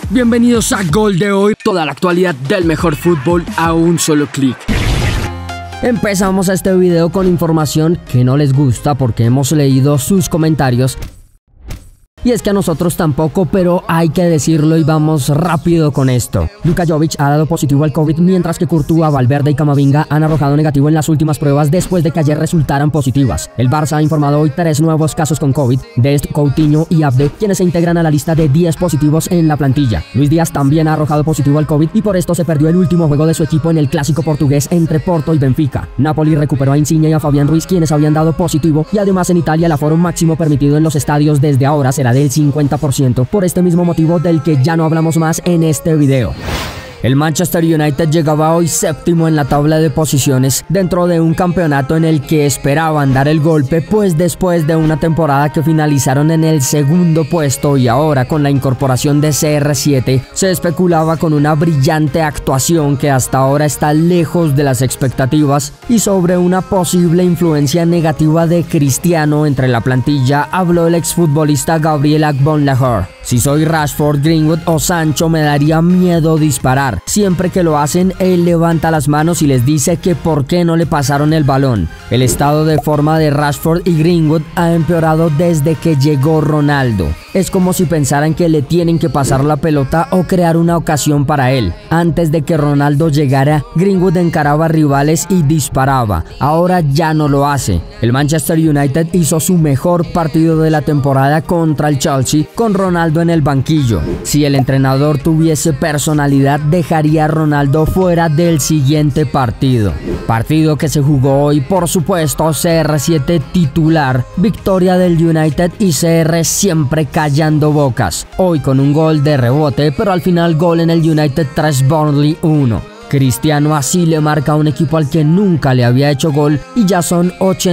Bienvenidos a Gol de Hoy, toda la actualidad del mejor fútbol a un solo clic. Empezamos este video con información que no les gusta porque hemos leído sus comentarios. Y es que a nosotros tampoco, pero hay que decirlo y vamos rápido con esto. Luka Jovic ha dado positivo al COVID, mientras que Courtois, Valverde y Camavinga han arrojado negativo en las últimas pruebas después de que ayer resultaran positivas. El Barça ha informado hoy 3 nuevos casos con COVID, Dest, Coutinho y Abde, quienes se integran a la lista de 10 positivos en la plantilla. Luis Díaz también ha arrojado positivo al COVID y por esto se perdió el último juego de su equipo en el clásico portugués entre Porto y Benfica. Napoli recuperó a Insigne y a Fabián Ruiz, quienes habían dado positivo, y además en Italia el aforo máximo permitido en los estadios desde ahora será del 50%, por este mismo motivo del que ya no hablamos más en este video. El Manchester United llegaba hoy séptimo en la tabla de posiciones dentro de un campeonato en el que esperaban dar el golpe, pues después de una temporada que finalizaron en el segundo puesto y ahora con la incorporación de CR7 se especulaba con una brillante actuación que hasta ahora está lejos de las expectativas y sobre una posible influencia negativa de Cristiano entre la plantilla habló el exfutbolista Gabriel Agbonlahor. Si soy Rashford, Greenwood o Sancho me daría miedo disparar. Siempre que lo hacen, él levanta las manos y les dice que por qué no le pasaron el balón. El estado de forma de Rashford y Greenwood ha empeorado desde que llegó Ronaldo. Es como si pensaran que le tienen que pasar la pelota o crear una ocasión para él. Antes de que Ronaldo llegara, Greenwood encaraba rivales y disparaba. Ahora ya no lo hace. El Manchester United hizo su mejor partido de la temporada contra el Chelsea con Ronaldo en el banquillo. Si el entrenador tuviese personalidad, dejaría a Ronaldo fuera del siguiente partido. Partido que se jugó hoy, por supuesto, CR7 titular, victoria del United y CR siempre callando bocas. Hoy con un gol de rebote, pero al final gol en el United tras Burnley 1. Cristiano así le marca a un equipo al que nunca le había hecho gol y ya son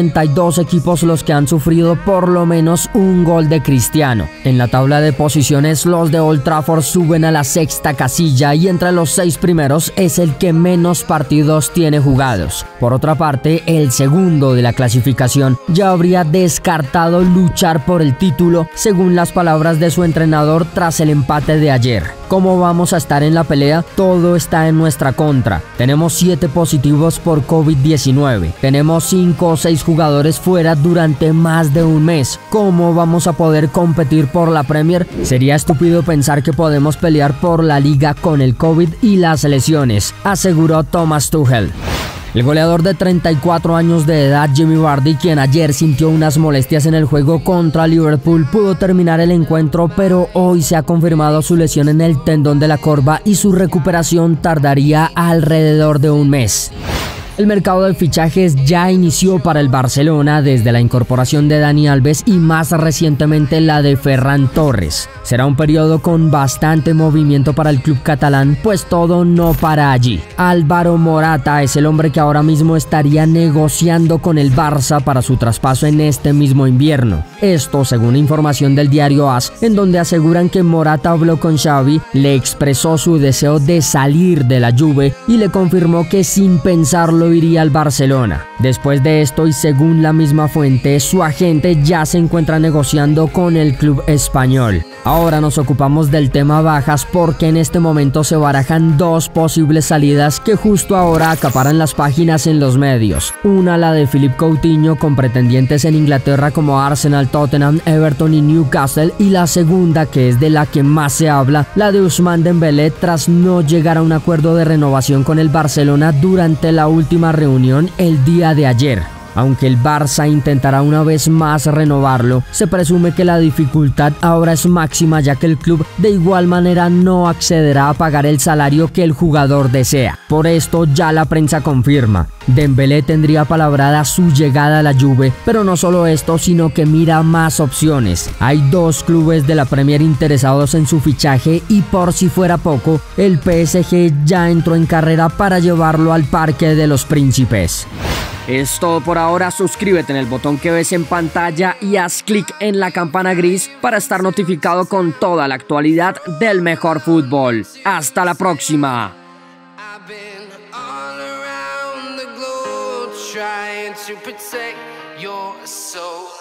82 equipos los que han sufrido por lo menos un gol de Cristiano. En la tabla de posiciones los de Old Trafford suben a la sexta casilla y entre los 6 primeros es el que menos partidos tiene jugados. Por otra parte, el segundo de la clasificación ya habría descartado luchar por el título según las palabras de su entrenador tras el empate de ayer. ¿Cómo vamos a estar en la pelea? Todo está en nuestra contra. Tenemos 7 positivos por COVID-19. Tenemos 5 o 6 jugadores fuera durante más de un mes. ¿Cómo vamos a poder competir por la Premier? Sería estúpido pensar que podemos pelear por la liga con el COVID y las lesiones, aseguró Thomas Tuchel. El goleador de 34 años de edad, Jamie Vardy, quien ayer sintió unas molestias en el juego contra Liverpool, pudo terminar el encuentro, pero hoy se ha confirmado su lesión en el tendón de la corva y su recuperación tardaría alrededor de un mes. El mercado de fichajes ya inició para el Barcelona desde la incorporación de Dani Alves y más recientemente la de Ferran Torres. Será un periodo con bastante movimiento para el club catalán, pues todo no para allí. Álvaro Morata es el hombre que ahora mismo estaría negociando con el Barça para su traspaso en este mismo invierno. Esto según información del diario AS, en donde aseguran que Morata habló con Xavi, le expresó su deseo de salir de la Juve y le confirmó que sin pensarlo iría al Barcelona. Después de esto y según la misma fuente, su agente ya se encuentra negociando con el club español. Ahora nos ocupamos del tema bajas porque en este momento se barajan 2 posibles salidas que justo ahora acaparan las páginas en los medios. Una, la de Philippe Coutinho, con pretendientes en Inglaterra como Arsenal, Tottenham, Everton y Newcastle, y la segunda, que es de la que más se habla, la de Ousmane Dembélé, tras no llegar a un acuerdo de renovación con el Barcelona durante la última reunión el día de ayer. Aunque el Barça intentará una vez más renovarlo, se presume que la dificultad ahora es máxima, ya que el club de igual manera no accederá a pagar el salario que el jugador desea. Por esto ya la prensa confirma: Dembélé tendría palabrada su llegada a la Juve, pero no solo esto, sino que mira más opciones. Hay 2 clubes de la Premier interesados en su fichaje y por si fuera poco, el PSG ya entró en carrera para llevarlo al Parque de los Príncipes. Es todo por ahora, suscríbete en el botón que ves en pantalla y haz clic en la campana gris para estar notificado con toda la actualidad del mejor fútbol. ¡Hasta la próxima! Trying to protect your soul.